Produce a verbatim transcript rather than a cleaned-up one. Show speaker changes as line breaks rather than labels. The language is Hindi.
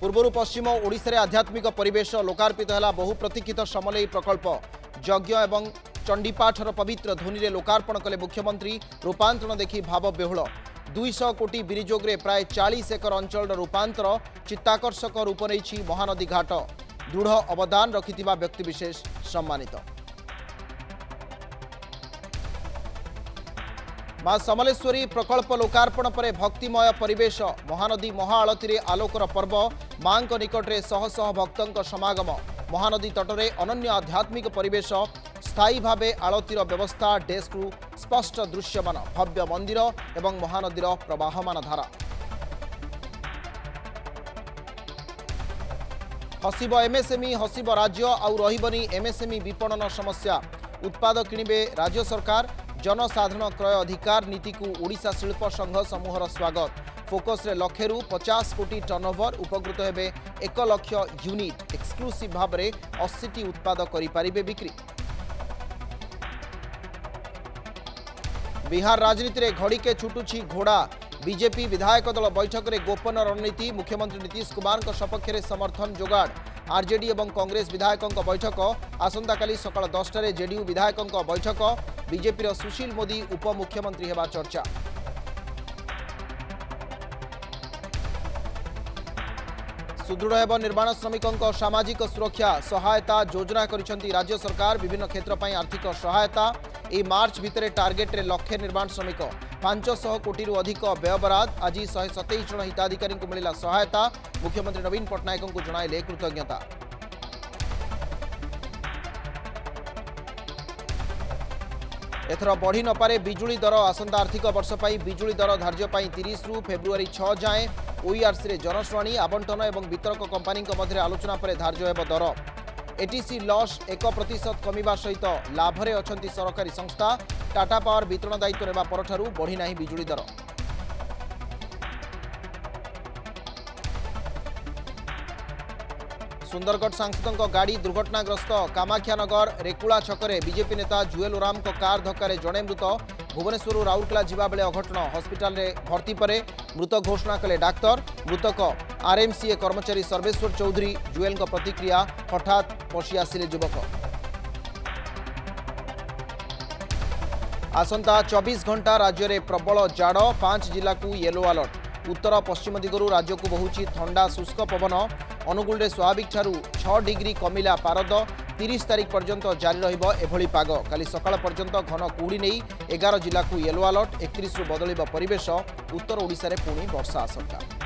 पूर्वर पश्चिम ओडिशा रे आध्यात्मिक परिवेश लोकार्पित है बहु प्रतीक्षित समलेई प्रकल्प यज्ञ एवं चंडीपाठर पवित्र ध्वनि रे लोकार्पण कले मुख्यमंत्री रूपांतरण देखि भाव बेहुल दुई सौ कोटी विनियोग रे प्राय चालीस एकर अंचल रूपांतर चित्ताकर्षक रूप नहीं महानदी घाट दृढ़ अवदान रखिथिबा व्यक्तिविशेष सम्मानित। मां समलेश्वरी प्रकल्प लोकार्पण पर भक्तिमय परिवेश महानदी महाआलती रे आलोकर पर्व मां निकट में शह शह भक्तों समागम महानदी तटरे अनन्य आध्यात्मिक परिवेश स्थायी भावे आलतीर व्यवस्था डेस्कु स्पष्ट दृश्यमान भव्य मंदिर एवं महानदीर प्रवाहमान धारा हसिब एमएसएमई हसिब राज्य आउ रहिबनी एमएसएमई विपणन समस्या उत्पाद किणिबे राज्य सरकार जनसाधारण क्रय अधिकार नीति को ओडिशा शिल्प संघ समूहर स्वागत फोकस रे लक्षे रु पचास कोटी टर्नओवर उपकृत हेबे एक लक्ष यूनिट एक्सक्लूसिव भाव में अस्सी टी उत्पाद करि पारिबे बिक्री। बिहार राजनीति रे घड़ीके छुटुछि घोड़ा बीजेपी विधायक दल बैठक रे गोपन रणनीति मुख्यमंत्री नीतीश कुमार सपक्ष में समर्थन जोगाड़ आरजेडी और कांग्रेस विधायकों बैठक आसंता काली सकाळ दस टारे जेडीयू विधायकों बैठक बीजेपी रो सुशील मोदी उपमुख्यमंत्री हेबा चर्चा। सुदृढ़ हेब निर्माण श्रमिकों सामाजिक सुरक्षा सहायता योजना करिसेंती राज्य सरकार विभिन्न क्षेत्र पर आर्थिक सहायता ए मार्च भितर टार्गेट रे लक्षे निर्माण श्रमिक पांच सौ कोटी रु अधिक व्ययबराद आज शहे सतैश जन हिताधिकारी को मिला सहायता मुख्यमंत्री नवीन पट्टनायक को जणाइले कृतज्ञता। एथर बढ़ी नपारे बिजुली दर आसंता आर्थिक वर्ष पर बिजुली दर धार्य तीस रु फेब्रुआरी छह जाए ओईआरसी रे जनशुणाणी आवंटन और वितरक कंपानी मध्य आलोचना पर धार्य हेब दर एटीसी लॉस एक प्रतिशत कमिबा सहित लाभरे अछंती सरकारी संस्था टाटा पावर वितरण दायित्व नेबा परठारु बढ़ी नाही बिजुली दर। सुंदरगढ़ सांसदों गाड़ी दुर्घटनाग्रस्त कामाख्यानगर रेकुला छकरे बीजेपी नेता जुएल ओराम को कार धक्के जड़े मृत भुवनेश्वर राउरकेला जिबा बेले अघटन हस्पिटाल रे भर्ती पर मृत घोषणा कले डाक्तर मृतक आरएमसीए कर्मचारी सर्वेश्वर चौधरी जुएल प्रतिक्रिया हठात पशि आसिले युवक। आसंता चौबीस घंटा राज्य में प्रबल जाड़ पांच जिला को येलो अलर्ट उत्तर पश्चिम दिगरू राज्य को बहुची ठंडा शुष्क पवन अनुगुल रे स्वाभाविक ठारू छह डिग्री कमिला पारद तीस तारीख पर्यंत जारी रहिबो एभली पाग काली सकाळ पर्यंत घन कुहुड़ी नहीं एगार जिला को येलो अलर्ट एकतीस रु बदलिबा परिवेश उत्तर ओडिशा रे पुणी वर्षा आशंका।